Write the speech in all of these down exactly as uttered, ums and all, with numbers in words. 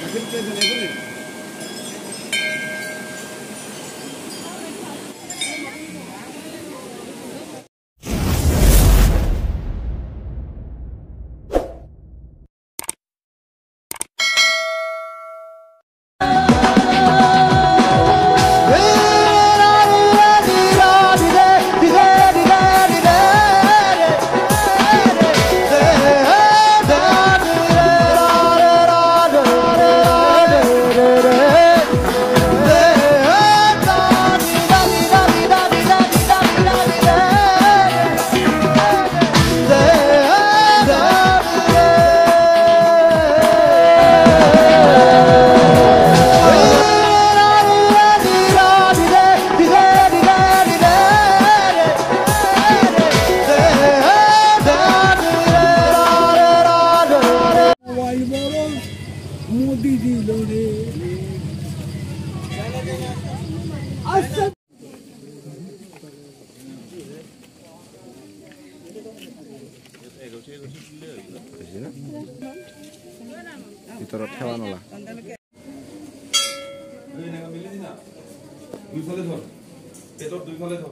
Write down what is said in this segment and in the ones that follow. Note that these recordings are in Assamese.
ভিতৰত সেৱা নলা দুইফালে ধৰ পেটত দুইফালে ধৰ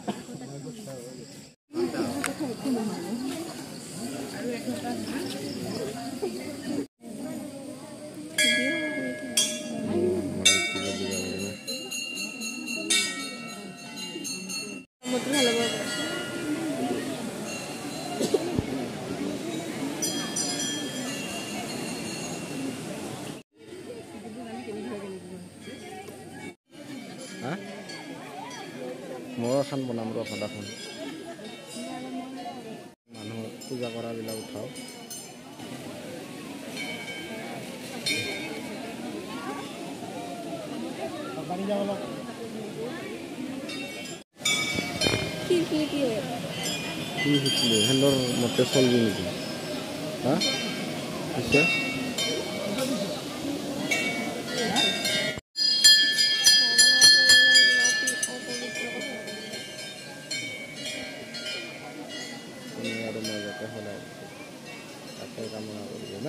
মই এখন বনাম ৰ সদাখন মানুহ পূজা কৰাবিলাক উঠাও কি কি কি কি শিকিলে হেন্দৰ মতে চলবি নেকি হা পিছে কামনা করিব না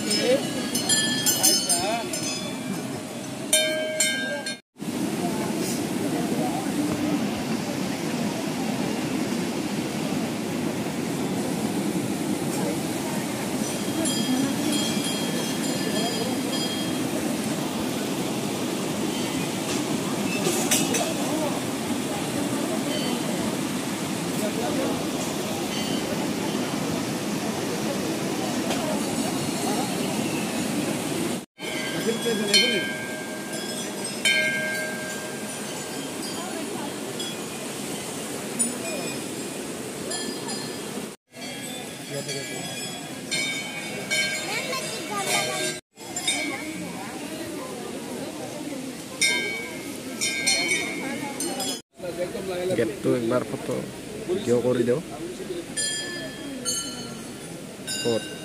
गेटটো একবাৰ ফটো ভিডিঅ' কৰি দিও।